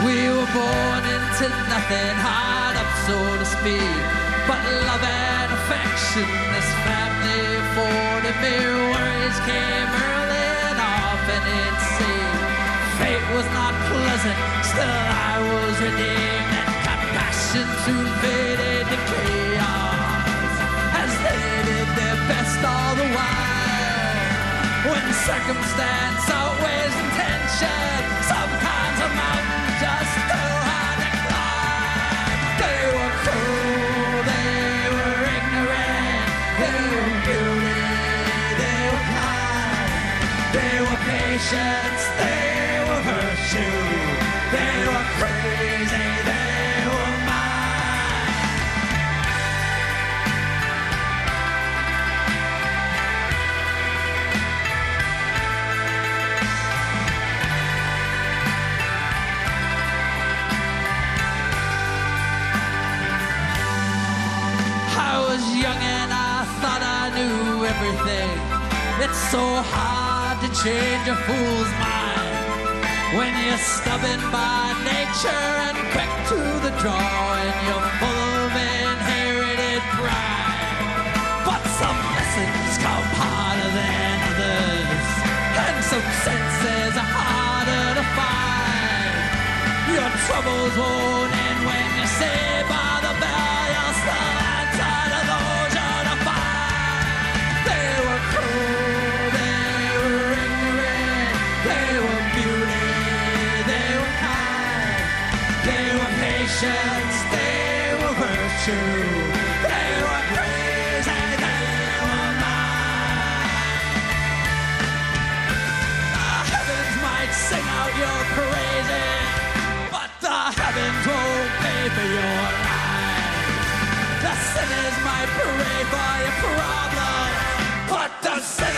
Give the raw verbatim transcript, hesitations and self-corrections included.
We were born into nothing, hard up so to speak, but love and affection this family afforded me. Worries came early and often it seemed fate was not pleasant, still I was redeemed, and compassion soon faded to chaos as they did their best all the while. When circumstance outweighs intention, sometimes a mountain just too hard to climb. They were cruel, they were ignorant, they were beauty, they were kind, they were patience, they were virtue, they were crazy, they were mine. I was young and I thought I knew everything. It's so hard to change a fool's mind when you're stubborn by nature and quick to the draw, and you're full of inherited pride. But some lessons come harder than others, and some senses are harder to find. Your troubles won't end when you say by the bell, you'll still answer to those you're to find. They were cruel, they were ignorant, they were beauty, they were kind, they were patience, they were virtue, they were crazy, they were mine. The heavens might sing out your praises, but the heavens won't pay for your life. The sinners might pray for your problem, but the sinners